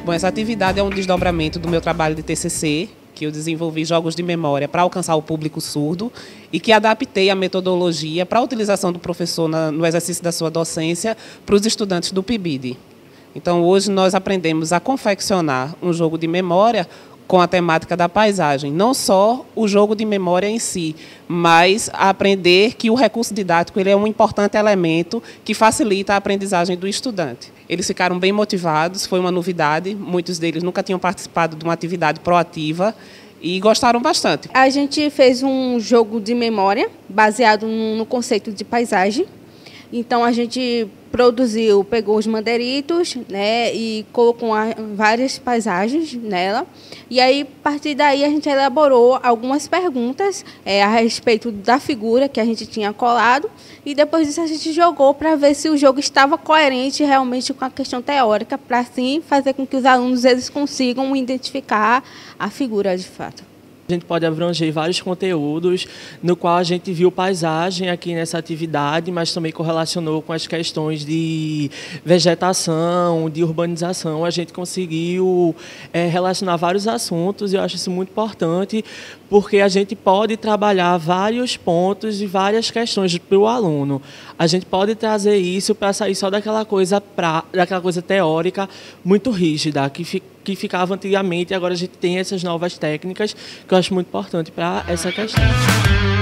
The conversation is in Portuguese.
Bom, essa atividade é um desdobramento do meu trabalho de TCC, que eu desenvolvi jogos de memória para alcançar o público surdo e que adaptei a metodologia para a utilização do professor no exercício da sua docência para os estudantes do PIBID. Então, hoje nós aprendemos a confeccionar um jogo de memória com a temática da paisagem. Não só o jogo de memória em si, mas a aprender que o recurso didático ele é um importante elemento que facilita a aprendizagem do estudante. Eles ficaram bem motivados, foi uma novidade, muitos deles nunca tinham participado de uma atividade proativa e gostaram bastante. A gente fez um jogo de memória baseado no conceito de paisagem. Então, a gente pegou os mandeiritos, né, e colocou várias paisagens nela. E aí, a partir daí, a gente elaborou algumas perguntas a respeito da figura que a gente tinha colado. E depois disso, a gente jogou para ver se o jogo estava coerente realmente com a questão teórica, para assim fazer com que os alunos eles consigam identificar a figura de fato. A gente pode abranger vários conteúdos, no qual a gente viu paisagem aqui nessa atividade, mas também correlacionou com as questões de vegetação, de urbanização. A gente conseguiu relacionar vários assuntos e eu acho isso muito importante, porque a gente pode trabalhar vários pontos e várias questões para o aluno. A gente pode trazer isso para sair só daquela coisa teórica muito rígida, que ficava antigamente, e agora a gente tem essas novas técnicas que eu acho muito importante para essa questão.